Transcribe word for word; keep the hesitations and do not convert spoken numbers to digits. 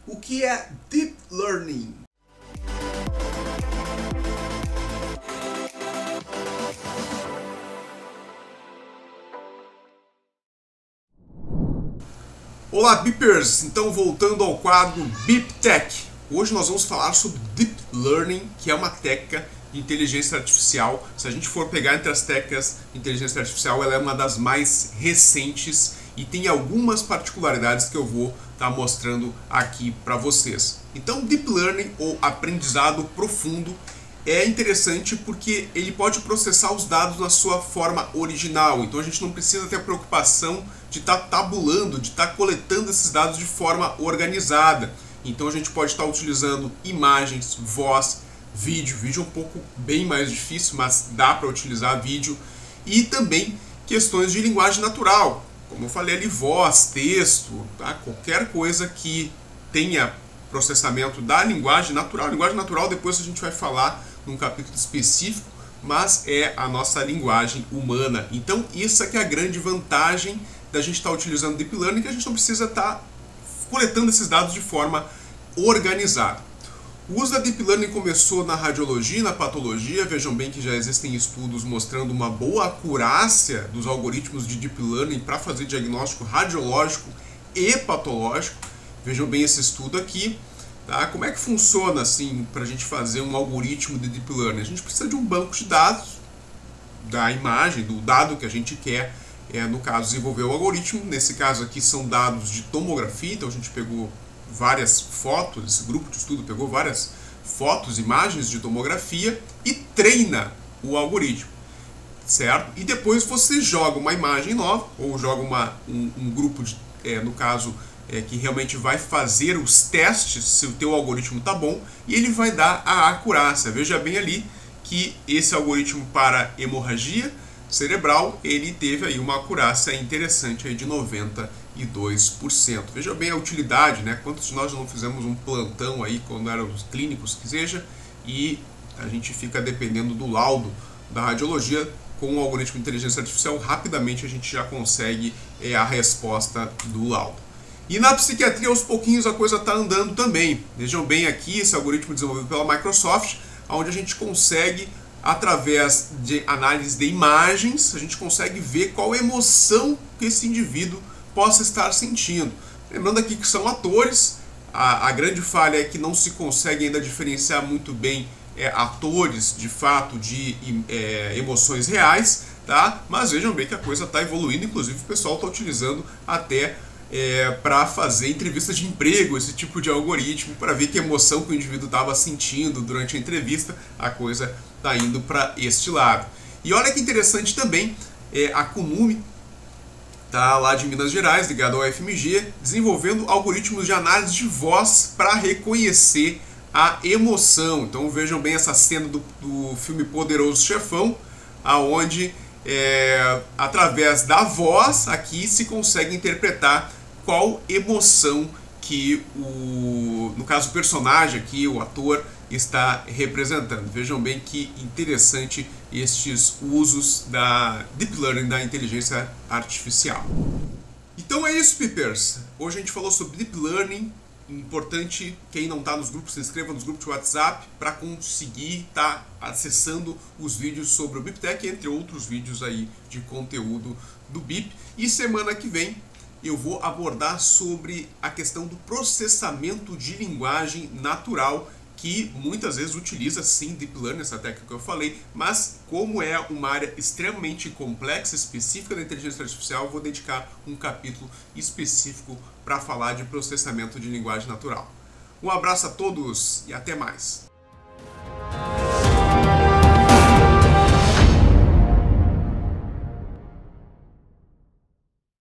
O que é Deep Learning? Olá, Beepers! Então, voltando ao quadro Beep Tech. Hoje nós vamos falar sobre Deep Learning, que é uma técnica de inteligência artificial. Se a gente for pegar entre as técnicas de inteligência artificial, ela é uma das mais recentes e tem algumas particularidades que eu vou estar mostrando aqui para vocês. Então, Deep Learning, ou aprendizado profundo, é interessante porque ele pode processar os dados na sua forma original. Então a gente não precisa ter a preocupação de estar tabulando, de estar coletando esses dados de forma organizada. Então a gente pode estar utilizando imagens, voz, vídeo. Vídeo é um pouco bem mais difícil, mas dá para utilizar vídeo. E também questões de linguagem natural. Como eu falei ali, voz, texto, tá? Qualquer coisa que tenha processamento da linguagem natural. Linguagem natural depois a gente vai falar num capítulo específico, mas é a nossa linguagem humana. Então, essa que é a grande vantagem da gente estar utilizando Deep Learning, que a gente não precisa estar coletando esses dados de forma organizada. O uso da Deep Learning começou na radiologia e na patologia. Vejam bem que já existem estudos mostrando uma boa acurácia dos algoritmos de Deep Learning para fazer diagnóstico radiológico e patológico. Vejam bem esse estudo aqui. Tá? Como é que funciona assim para a gente fazer um algoritmo de Deep Learning? A gente precisa de um banco de dados da imagem, do dado que a gente quer, é, no caso, desenvolver o algoritmo. Nesse caso aqui são dados de tomografia, então a gente pegou várias fotos, esse grupo de estudo pegou várias fotos, imagens de tomografia e treina o algoritmo, certo? E depois você joga uma imagem nova, ou joga uma, um, um grupo, de, é, no caso, É, que realmente vai fazer os testes se o teu algoritmo está bom, e ele vai dar a acurácia. Veja bem ali que esse algoritmo para hemorragia cerebral, ele teve aí uma acurácia interessante aí de noventa e dois por cento. Veja bem a utilidade, né? Quantos de nós não fizemos um plantão aí quando éramos clínicos, que seja, e a gente fica dependendo do laudo da radiologia. Com o algoritmo de inteligência artificial, rapidamente a gente já consegue é, a resposta do laudo. E na psiquiatria, aos pouquinhos, a coisa está andando também. Vejam bem aqui esse algoritmo desenvolvido pela Microsoft, onde a gente consegue, através de análise de imagens, a gente consegue ver qual emoção que esse indivíduo possa estar sentindo. Lembrando aqui que são atores, a, a grande falha é que não se consegue ainda diferenciar muito bem é, atores, de fato, de é, emoções reais, tá? Mas vejam bem que a coisa está evoluindo, inclusive o pessoal está utilizando até É, para fazer entrevista de emprego, esse tipo de algoritmo, para ver que emoção que o indivíduo estava sentindo durante a entrevista. A coisa está indo para este lado. E olha que interessante também, é, a Kunumi, tá lá de Minas Gerais, ligado ao F M G, desenvolvendo algoritmos de análise de voz para reconhecer a emoção. Então vejam bem essa cena do, do filme Poderoso Chefão, aonde é, através da voz aqui se consegue interpretar qual emoção que o, no caso, o personagem aqui, o ator, está representando. Vejam bem que interessante estes usos da Deep Learning, da inteligência artificial. Então é isso, Beepers. Hoje a gente falou sobre Deep Learning. Importante, quem não está nos grupos, se inscreva nos grupos de WhatsApp para conseguir estar tá acessando os vídeos sobre o Beep Tech, entre outros vídeos aí de conteúdo do Beep. E semana que vem eu vou abordar sobre a questão do processamento de linguagem natural, que muitas vezes utiliza sim Deep Learning, essa técnica que eu falei, mas como é uma área extremamente complexa, específica da inteligência artificial, eu vou dedicar um capítulo específico para falar de processamento de linguagem natural. Um abraço a todos e até mais!